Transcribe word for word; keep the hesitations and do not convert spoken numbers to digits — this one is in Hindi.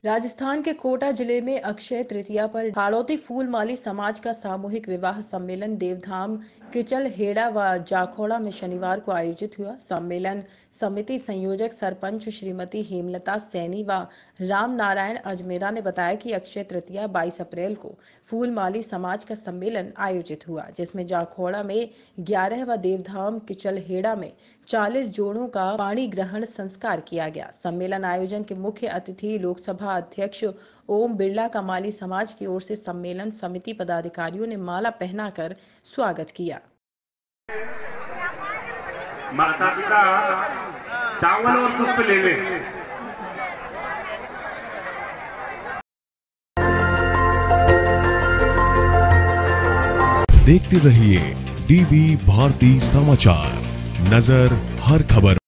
राजस्थान के कोटा जिले में अक्षय तृतीया पर हाड़ौती फूलमाली समाज का सामूहिक विवाह सम्मेलन देवधाम किचल हेड़ा व जाखोड़ा में शनिवार को आयोजित हुआ। सम्मेलन समिति संयोजक सरपंच श्रीमती हेमलता सैनी व राम नारायण अजमेरा ने बताया कि अक्षय तृतीया बाईस अप्रैल को फूलमाली समाज का सम्मेलन आयोजित हुआ, जिसमें जाखोड़ा में ग्यारह व देवधाम किचल हेड़ा में चालीस जोड़ों का पाणी ग्रहण संस्कार किया गया। सम्मेलन आयोजन के मुख्य अतिथि लोकसभा अध्यक्ष ओम बिरला का माली समाज की ओर से सम्मेलन समिति पदाधिकारियों ने माला पहनाकर स्वागत किया। माता पिता चावल और पुष्प ले ले। देखते रहिए डीवी भारती समाचार, नजर हर खबर।